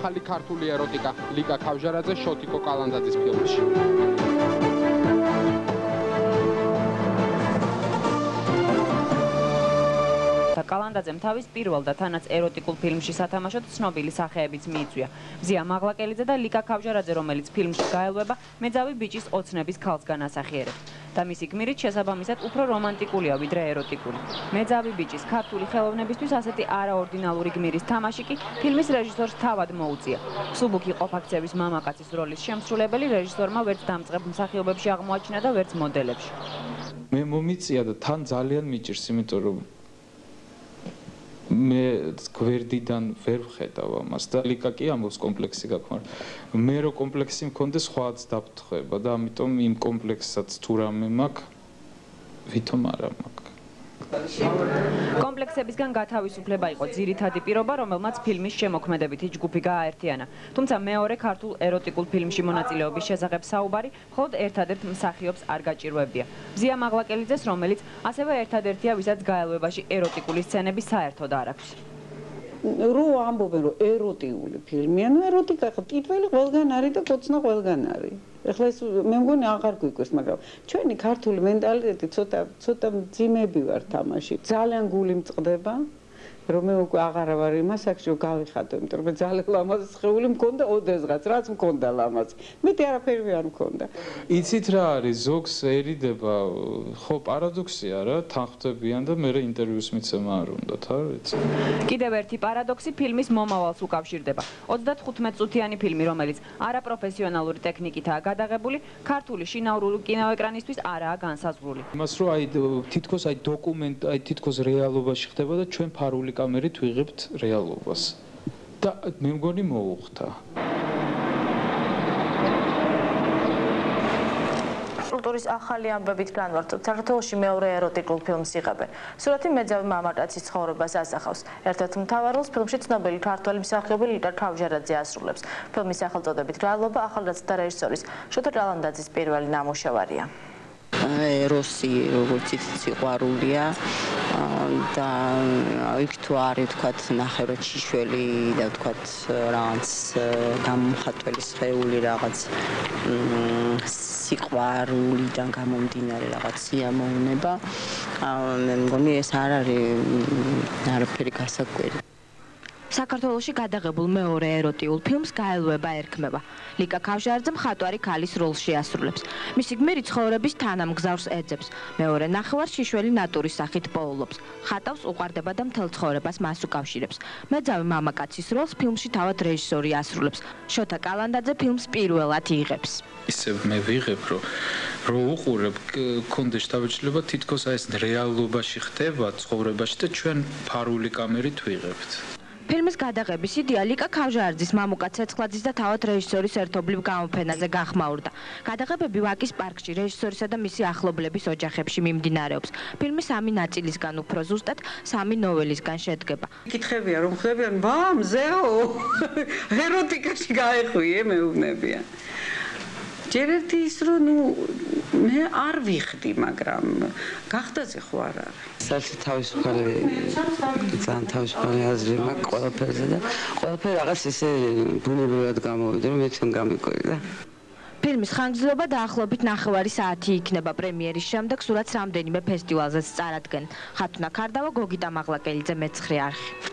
ახალი ქართული ეროტიკა ლიკა ქავჟარაძე შოთიკო კალანდაძის ფილმში. კალანდაძემ თავის პირველ და თანაც ეროტიკულ ფილმში სათამაშოდ ცნობილი სახეებიც მიიწვია. მზია მაღლაკელიძე და ლიკა ქავჟარაძე, რომელიც ფილმში გაელვება, მეძავი ბიჭის ოცნების ქალს განასახიერებს. და მისი გმირით შესაბამისად უფრო რომანტიკულია ვიდრე ეროტიკული. მეძავი ბიჭის ქართული ხელოვნებისთვის ასეთი არაორდინალური გმირის თამაში კი ფილმის რეჟისორს თავად მოუწია. მსუბუქი ყოფაქცევის მამაკაცის როლის შემსრულებელი რეჟისორმა ვერც დამწყებ მსახიობებში აღმოაჩინა და ვერც მოდელებში. მე მომიწია და თან ძალიან მიჭირს, იმიტომ რომ მე გვერდიდან ვერ ვხედავ ამას და ლიკა კი ამბობს კომპლექსი გაქვს, მაგრამ მე რო კომპლექსი მქონდეს სხვაც დაფრთხება და ამიტომ იმ კომპლექსსაც თუ რამე მაქვს, ვითომ არა მაქვს. კომპლექსებისგან გათავისუფლება იყო ძირითადი პირობა, რომელმაც ფილმის შემოქმედებითი ჯგუფი გააერთიანა. თუმცა მეორე ქართულ ეროტიკულ ფილმში მონაწილეობის შესახებ საუბარი მხოლოდ ერთადერთ მსახიობს არ გაჭირვებია. მზია მაღლაკელიძეს, რომელიც ასევე ერთადერთია, ვისაც გაელვებაში ეროტიკული სცენები საერთოდ არ აქვს. რო ამბობენ, რომ ეროტიული ფილმია, ნუ ეროტიკა ხო ტიტველი ყველგან არის და კოცნა ყველგან არის. ეხლა ეს მე მგონი აღარ გვიკვირს, მაგრამ ჩვენი ქართული მენტალიტეტი ცოტა მძიმები ვარ თამაში. ძალიან გული მწყდება, რომ მე უკვე აღარ ვარ იმას აქ რომ გავიხადო, იმიტომ რომ ძალიან ლამაზი სხეული მქონდა ოდესღაც, რაც მქონდა ლამაზი. მითი არაფერი არ მქონდა. იცით რა არის, ზოგსერიდება, ხო პარადოქსია რა, თანხმდებიან და მე ინტერვიუს მიცემა არ უნდათ, რა ვიცი. კიდევ ერთი პარადოქსი ფილმის მომავალს უკავშირდება. 35 წუთიანი ფილმი, რომელიც არაპროფესიონალური ტექნიკითაა გადაღებული, ქართული შინაურული კინოეკრანისთვის არაა განსაზღვრული. იმას რომ თითქოს თითქოს რეალობაში ხდება და ჩვენ ფარული კამერით ვიღებთ რეალობას და მე მგონი მოუხდა. კულტურის ახალი ამბებით განვარცხოთ. საქართველოში მეორე ეროტიკულ ფილმს იღებენ. სურათი მეძავი მამაკაცის ცხოვრებას ასახავს. ერთ-ერთ მთავარ როლს ფილმში ცნობილი ქართველი მსახიობი ლიკა ქავჟარაძე ასრულებს. ფილმის სახელწოდებით გრალობა ახალგაზრდა რეჟისორის შოთა კალანდაძის პირველი ნამუშევარია. ეროსი როგორც იცით სიყვარულია და იქ თუ არის თქვათ ნახევრად შიშველი და თქვათ რაღაც გამხატველი სხეული რაღაც სიყვარულიდან გამომდინარე რაღაც სიამოვნება მე მგონი ეს არ არის არაფერი გასაკვირი. საქართველოში გადაღებულ მეორე ეროტიულ ფილმს გაელვება ერქმება. ლიკა ქავჟარაძე მხატვარი ქალის როლს შეასრულებს. მისი გმირი ცხოვრების თანამგზავრს ეძებს. მეორე ნახევარს შიშველი ნატურის სახით პოულობს. ხატავს, უყვარდება და მთელ ცხოვრებას მას უკავშირებს. მეძავი მამაკაცის როლს ფილმში თავად რეჟისორი ასრულებს. შოთა კალანდაძე ფილმს პირველად იღებს. ისევ მე ვიღებ, რომ უყურებ, კონდეს თავშეშლება თითქოს ეს რეალობაში ხდება ცხოვრებაში და ჩვენ ფარული კამერით ვიღებთ. ფილმის გადაღების იდეა ლიკა ქავჟარაძის მამუკაც ცეცხლაძის და თავად რეჟისორის ერთობლივ გამოფენაზე გახმაურდა. გადაღებები ვაკის პარკში რეჟისორისა და მისი ახლობლების ოჯახებში მიმდინარეობს. ფილმი 3 ნაწილისგან უფრო ზუსტად 3 ნოველისგან შედგება. კითხებია რომ ხდებიან, მზეო, ეროტიკაში გაეხვიე მეუბნებიან. ჯერ ერთი ის რომ მე არ ვიხდი, მაგრამ გახდაზე ხო არ არის. საერთოდ ძალიან თავისუფალი აზრი მაქვს ყველაფერზე და ყველაფერი რაღაც ესე ბუნებრივად გამოვიდა, რომ მეც გამიკვირდა. ფილმის ხანგრძლივობა დაახლოებით 9 საათი იქნება. პრემიერის შემდეგ სურათს რამდენიმე ფესტივალზეც წარადგენენ. ხათუნა ქარდავა, გოგიტა მაღლაკელიძე, მეცხრე არხი.